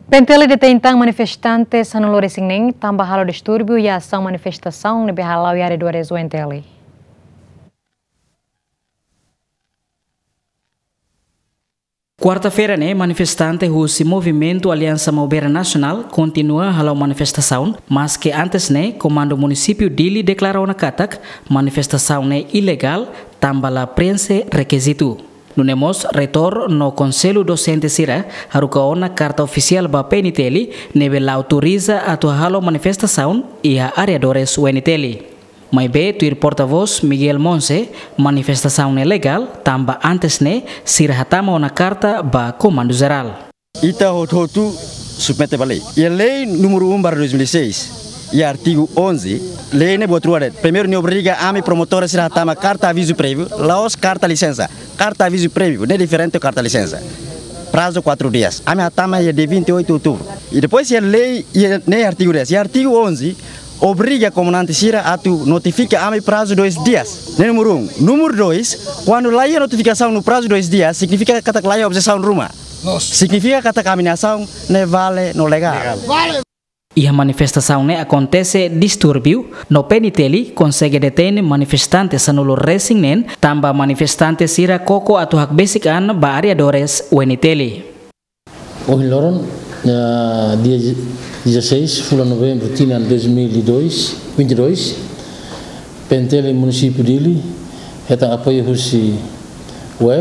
Pentele detentang manifestantes no Loresingning tambah halo distúrbio e a ação manifestação de Behalau e área do Arezo Entele. Quarta-feira, manifestante do Movimento Aliança Maubera Nacional continua a manifestação, mas que antes, Comando Município Dili declarou na Katak manifestação ilegal, também a prensa requisito. Nunemos retor no Conselho Docente Sira, harukaona carta oficial ba PNTL, nebe autoriza a tua manifestação e a areadores UNTL. Mas tuir porta-voz Miguel Monse, manifestação legal, tamba antes Sira hatama na carta ba Comando Geral. Ita hotu submete balei. E a lei número 1/2006 e artigo 11, lei ne botuare. Primeiro ne obriga a me promotora Sira hatama carta aviso prévio, laos carta licença. Carta aviso prévio, não é diferente da carta licença. Prazo 4 dias. A minha tama é de 28 de outubro. E depois a lei, nem artigo 10, e artigo 11, obriga a comandante Sira a notificar a prazo 2 dias. Número 1. Número 2, quando lá a notificação no prazo 2 dias, significa que lá a objeção rumah. Significa que a caminhação não vale, não legal. E a manifestação acontece distúrbio, no PNTL consegue deter manifestantes no Loresingning, também manifestantes ira koko atau hak basic an ba areadores UNTL. Hoje loron dia 16 de novembro de 2022, PNTL município Dili está apoio husi web,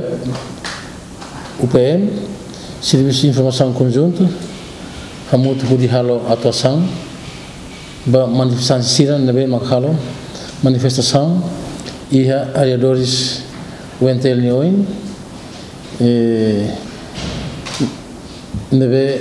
UPM, Serviço de Informação Conjunto, hamutu kudi halo atuação ba manifestação Sira nebe makhalo manifestação e areadores UNTL neoin nebe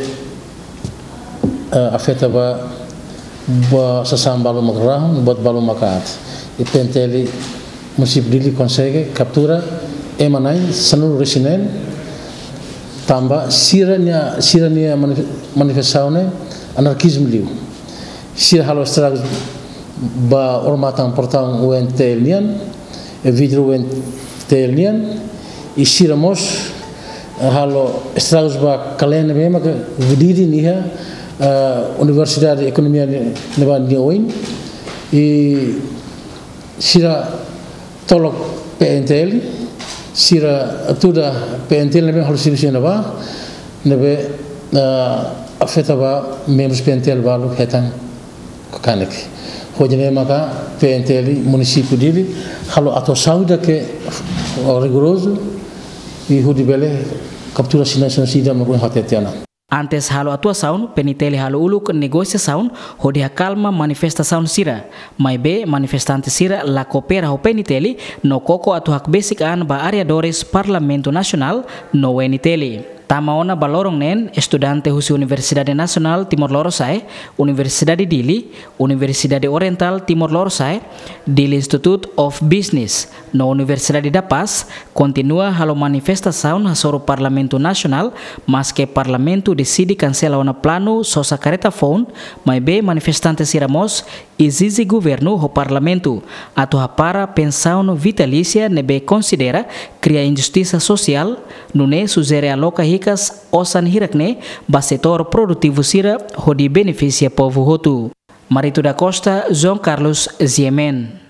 afeta ba sasam balu makrah buat balu makat e PNTL município Dili consegue captura emanai sanul resinen tambah siranya manifestação anarquismo liu sira halo estragos ba ormatang portang UNTL-nian vidro UNTL-nian e sira mos halo estragos ba kalen mesmo que vidiri nia Universidade de Economia neba nioin e sira tolok PNTL sira tuda PNTL nebe harus solusi neba nebe afeta ba membros PNTL balu hetang kanek hojane maka PNTL município Dili halo atau sauda que rigoroso e hudibele captura sinasyon sida magun hatetiana. Antes halo atuação, PNTL halo uluk negociação, hodia calma manifestação Sira. Mas manifestante Sira la coopera ho PNTL no koko atu hak basic an ba areadores Parlamento Nacional no UNTL. Tamaona balorong estudante husi Universidade Nacional Timor-Leste, Universidade Dili, Universidade Oriental Timor-Leste, Dili Institute of Business, no Universidade da Paz, continua halo manifestação hasoro Parlamento Nacional, mas que Parlamento decide cancela o plano sosa careta phone, mas manifestantes iramos exige governo ho Parlamento, atu para pensão vitalícia nebe considera cria injustiça social, nune sugere aloca ricas osan hirakne ba setor produtivo Sira hodi beneficia povo hotu. Marito da Costa, João Carlos Ziemen.